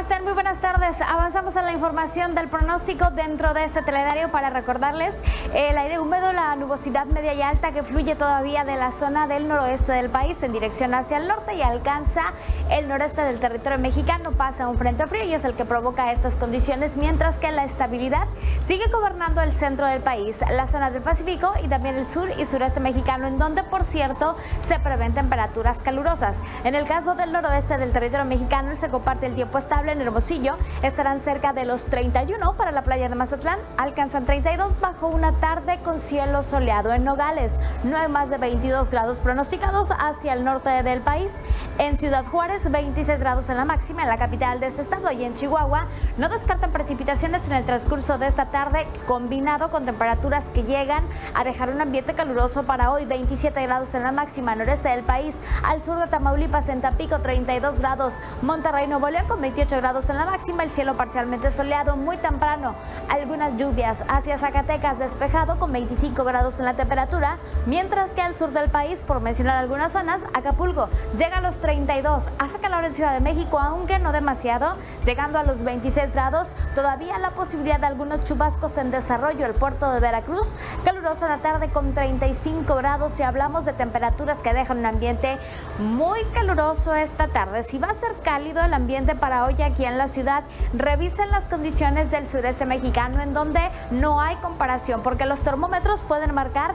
están? Muy buenas tardes. Avanzamos a la información del pronóstico dentro de este telediario para recordarles el aire húmedo, la nubosidad media y alta que fluye todavía de la zona del noroeste del país en dirección hacia el norte y alcanza el noreste del territorio mexicano. Pasa un frente frío y es el que provoca estas condiciones, mientras que la estabilidad sigue gobernando el centro del país, la zona del Pacífico y también el sur y sureste mexicano, en donde, por cierto, se prevén temperaturas calurosas. En el caso del noroeste del territorio mexicano, se comparte el tiempo estable. En Hermosillo estarán cerca de los 31, para la playa de Mazatlán alcanzan 32 bajo una tarde con cielo soleado. En Nogales no hay más de 22 grados pronosticados hacia el norte del país. En Ciudad Juárez 26 grados en la máxima, en la capital de este estado, y en Chihuahua no descartan precipitaciones en el transcurso de esta tarde, combinado con temperaturas que llegan a dejar un ambiente caluroso para hoy. 27 grados en la máxima, noreste del país. Al sur de Tamaulipas, en Tampico 32 grados. Monterrey, Nuevo León con 28 grados en la máxima, el cielo parcialmente soleado. Muy temprano algunas lluvias. Hacia Zacatecas despejado con 25 grados en la temperatura, mientras que al sur del país, por mencionar algunas zonas, Acapulco llega a los 32. Hace calor en Ciudad de México, aunque no demasiado, llegando a los 26 grados. Todavía la posibilidad de algunos chubascos en desarrollo. El puerto de Veracruz caluroso en la tarde con 35 grados. Si hablamos de temperaturas que dejan un ambiente muy caluroso esta tarde, si va a ser cálido el ambiente para hoy aquí en la ciudad, revisen las condiciones del sureste mexicano, en donde no hay comparación, porque los termómetros pueden marcar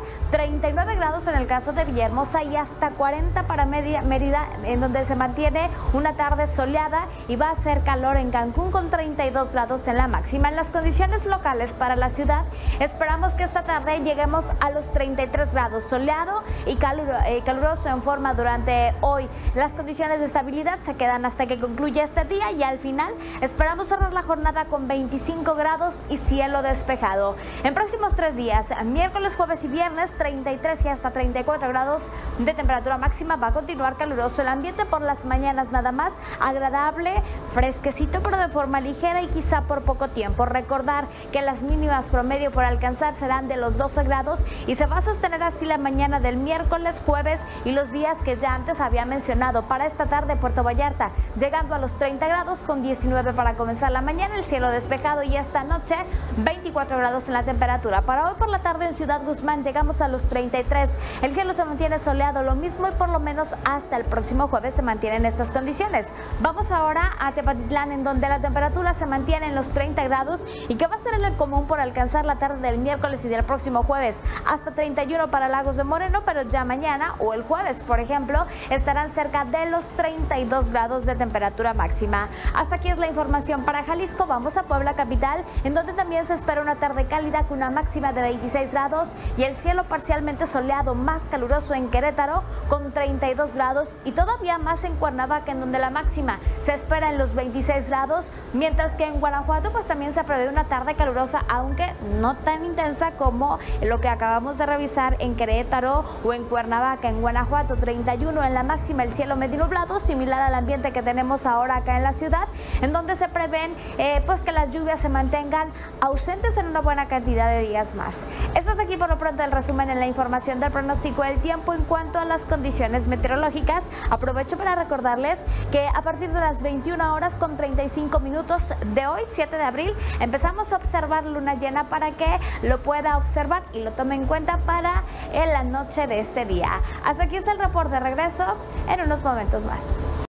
39 grados en el caso de Villahermosa y hasta 40 para Mérida, en donde se mantiene una tarde soleada, y va a ser calor en Cancún con 32 grados en la máxima. En las condiciones locales para la ciudad, esperamos que esta tarde lleguemos a los 33 grados, soleado y caluroso en forma durante hoy. Las condiciones de estabilidad se quedan hasta que concluya este día, y al final esperamos cerrar la jornada con 25 grados y cielo despejado. En próximos 3 días, miércoles, jueves y viernes, 33 y hasta 34 grados de temperatura máxima. Va a continuar caluroso el ambiente por las mañanas, nada más agradable, fresquecito, pero de forma ligera y quizá por poco tiempo. Recordar que las mínimas promedio por alcanzar serán de los 12 grados y se va a sostener así la mañana del miércoles, jueves y los días que ya antes había mencionado. Para esta tarde, Puerto Vallarta llegando a los 30 grados con 19 para comenzar la mañana, el cielo despejado, y esta noche 24 grados en la temperatura. Para hoy por la tarde en Ciudad Guzmán llegamos a los 33, el cielo se mantiene soleado, lo mismo, y por lo menos hasta el próximo jueves se mantienen estas condiciones. Vamos ahora a Tepatitlán, en donde la temperatura se mantiene en los 30 grados y que va a ser en el común por alcanzar la tarde del miércoles y del próximo jueves, hasta 31 para Lagos de Moreno, pero ya mañana o el jueves, por ejemplo, estarán cerca de los 32 grados de temperatura máxima. Hasta aquí es la información para Jalisco. Vamos a Puebla capital, en donde también se espera una tarde cálida con una máxima de 26 grados y el cielo parcialmente soleado, más caluroso en Querétaro con 32 grados y todavía más en Cuernavaca, en donde la máxima se espera en los 26 grados, mientras que en Guanajuato pues también se prevé una tarde calurosa, aunque no tan intensa como lo que acabamos de revisar en Querétaro o en Cuernavaca. En Guanajuato 31 en la máxima, el cielo medio nublado, similar al ambiente que tenemos ahora acá en la ciudad, en donde se prevén pues que las lluvias se mantengan ausentes en una buena cantidad de días más. Esto es aquí por lo pronto el resumen en la información del pronóstico del tiempo. En cuanto a las condiciones meteorológicas, aprovecho para recordarles que a partir de las 21 horas con 35 minutos de hoy, 7 de abril, empezamos a observar luna llena, para que lo pueda observar y lo tome en cuenta para la noche de este día. Hasta aquí es el reporte. Regreso en unos momentos más.